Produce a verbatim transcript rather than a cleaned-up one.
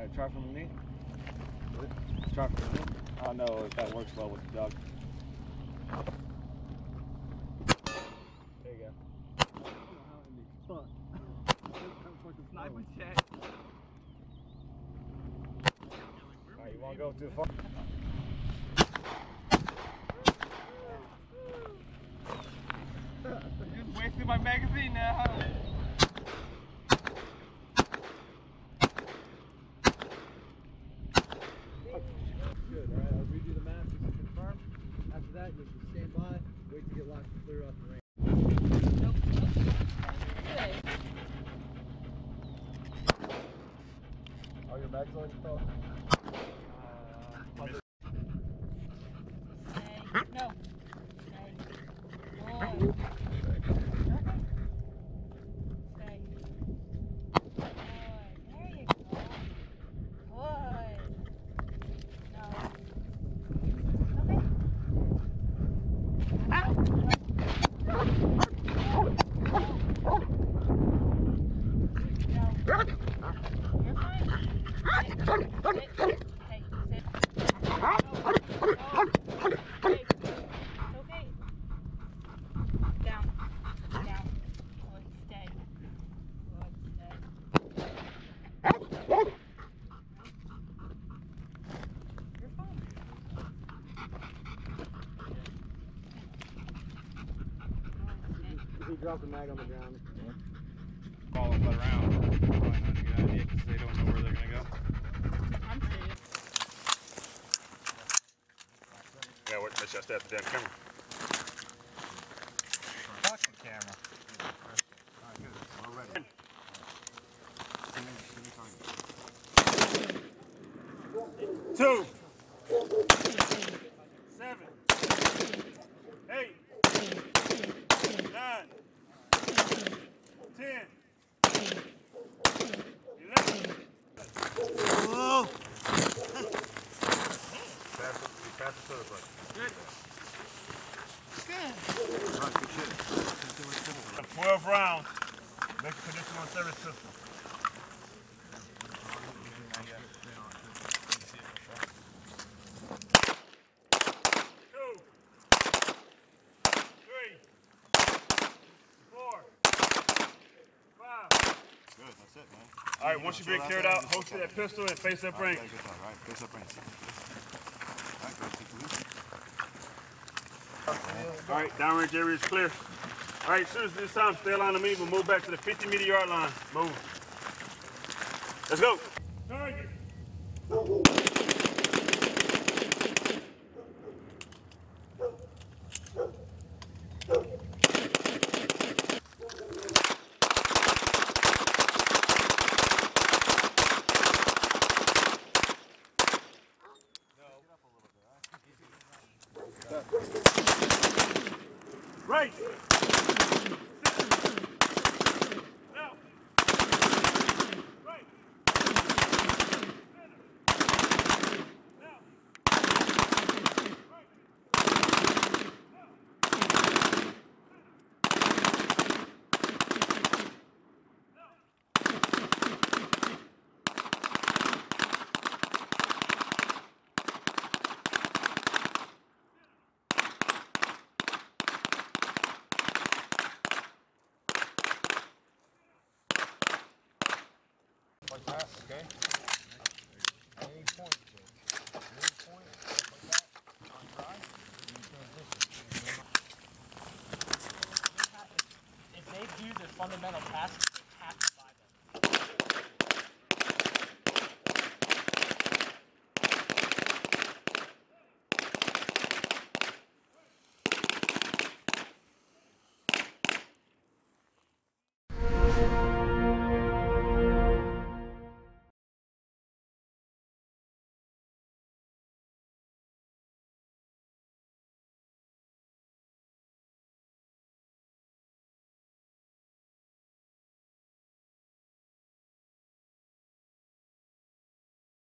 Alright, try from the knee. Try from the knee. I don't know if that works well with the dog. There you go. Sniper check. Alright, you want to go too far? You're just wasting my magazine now, huh? Good, alright, I'll read you the map just to confirm. After that, you'll just stand by, wait to get locked and clear off the range. Nope. Are your bags on your phone? Uh, Stay. No. Stay. Good. Stay. Good. There you go. Good. No. Okay. You're fine. Sit. Sit. Hey, sit. No. No. Hey. It's okay. Down. Down. Good. Stay. Good. Stay. You're fine. If he drops a mag on the ground. Follow them around. Probably not a good idea because they don't know where they're going to go. I'm serious. Yeah, wait, make sure I stay at the damn camera. Fuck the camera. Alright, good. We're ready. Two. Seven. Eight. Nine. Ten. Eleven. Whoa. Pass it, pass it to the front. Good. Good. Right, good shit. twelve rounds. Make a conditional service system. Two. Three. Four. Five. Good, that's it, man. All right, once you get cleared out, hold to that pistol and face up range. All right, face up range. All right, downrange area is clear. All right, as soon as this time, stay along to me. We'll move back to the fifty meter yard line. Move. Let's go. Target. Right. Now. Right. Now. Right. Like that, okay? Any point, any point, like that, on drive, you transition. If they do the fundamental task